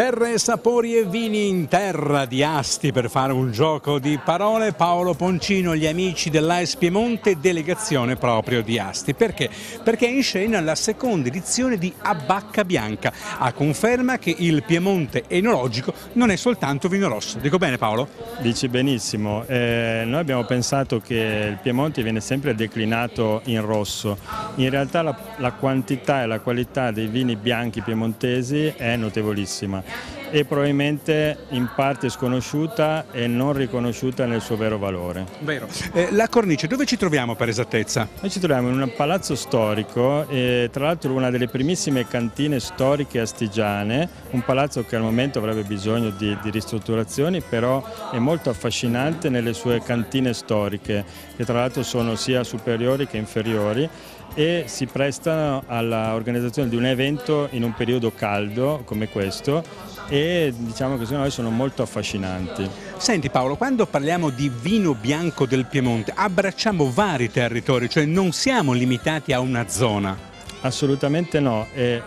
Terre, sapori e vini in terra di Asti, per fare un gioco di parole. Paolo Poncino, gli amici dell'AES Piemonte, delegazione proprio di Asti. Perché? Perché è in scena la seconda edizione di A Bacca Bianca, a conferma che il Piemonte enologico non è soltanto vino rosso. Dico bene, Paolo? Dici benissimo. Noi abbiamo pensato che il Piemonte viene sempre declinato in rosso. In realtà la quantità e la qualità dei vini bianchi piemontesi è notevolissima e probabilmente in parte sconosciuta e non riconosciuta nel suo vero valore. Vero. La cornice, dove ci troviamo per esattezza? Noi ci troviamo in un palazzo storico, tra l'altro una delle primissime cantine storiche astigiane, un palazzo che al momento avrebbe bisogno di ristrutturazioni, però è molto affascinante nelle sue cantine storiche, che tra l'altro sono sia superiori che inferiori, e si prestano all'organizzazione di un evento in un periodo caldo come questo, e diciamo che secondo noi sono molto affascinanti. Senti Paolo, quando parliamo di vino bianco del Piemonte abbracciamo vari territori, cioè non siamo limitati a una zona. Assolutamente no,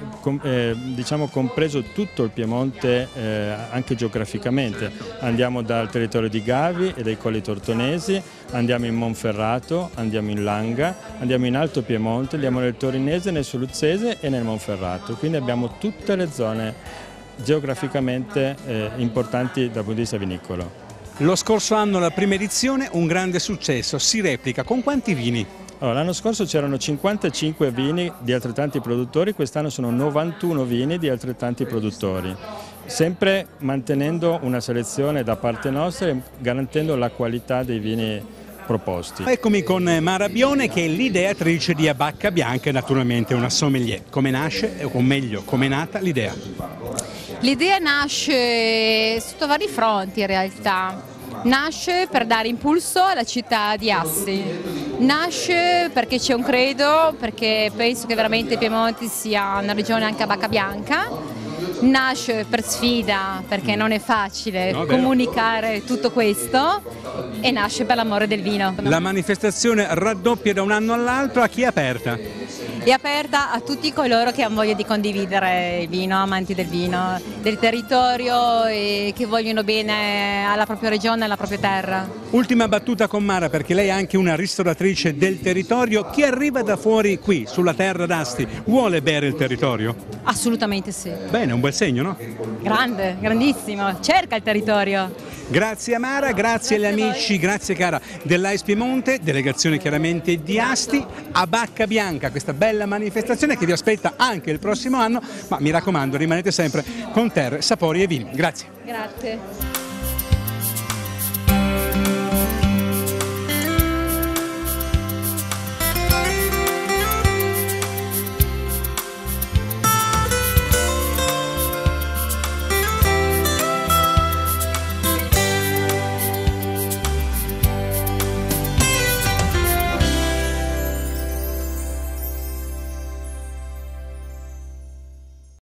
diciamo compreso tutto il Piemonte anche geograficamente. Andiamo dal territorio di Gavi e dai Colli Tortonesi, andiamo in Monferrato, andiamo in Langa, andiamo in Alto Piemonte, andiamo nel Torinese, nel Soluzzese e nel Monferrato, quindi abbiamo tutte le zone geograficamente importanti dal punto di vista vinicolo. Lo scorso anno la prima edizione, un grande successo, si replica con quanti vini? Allora, l'anno scorso c'erano 55 vini di altrettanti produttori, quest'anno sono 91 vini di altrettanti produttori, sempre mantenendo una selezione da parte nostra e garantendo la qualità dei vini proposti. Eccomi con Mara Bione, che è l'ideatrice di A Bacca Bianca e naturalmente una sommelier. Come nasce, o meglio, come è nata l'idea? L'idea nasce sotto vari fronti in realtà. Nasce per dare impulso alla città di Asti, nasce perché c'è un credo, perché penso che veramente il Piemonte sia una regione anche a bacca bianca, nasce per sfida perché non è facile comunicare tutto questo e nasce per l'amore del vino. La manifestazione raddoppia da un anno all'altro, a chi è aperta? È aperta a tutti coloro che hanno voglia di condividere il vino, amanti del vino, del territorio e che vogliono bene alla propria regione e alla propria terra. Ultima battuta con Mara, perché lei è anche una ristoratrice del territorio. Chi arriva da fuori qui, sulla terra d'Asti, vuole bere il territorio? Assolutamente sì. Bene, un bel segno, no? Grande, grandissimo, cerca il territorio. Grazie a Mara, grazie agli amici, grazie cara dell'AES Piemonte, delegazione chiaramente di Asti, A Bacca Bianca, questa bella manifestazione che vi aspetta anche il prossimo anno, ma mi raccomando rimanete sempre con terre, sapori e vini. Grazie. Grazie.